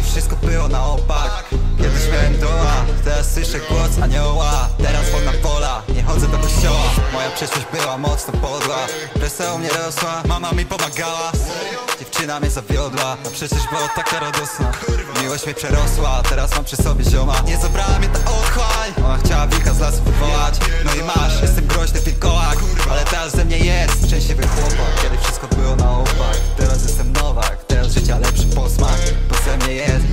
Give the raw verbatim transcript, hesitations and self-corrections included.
Kiedyś wszystko było na opak. Kiedyś miałem doła, teraz słyszę głos anioła. Teraz wolna wola, nie chodzę do kościoła. Moja przeszłość była mocno podła, presja u mnie rosła, mama mi pomagała. Dziewczyna mnie zawiodła, a przecież była taka radosna. Miłość mnie przerosła, teraz mam przy sobie zioma. Nie zabrała mnie ta otchłań, ona chciała wilka z lasu wywołać. No i masz, jestem groźny wilkołak, ale teraz ze mnie jest szczęśliwy chłopak. Kiedy wszystko było na opak, teraz jestem Nowak. Teraz życia lepszy posmak, bo ze mnie jest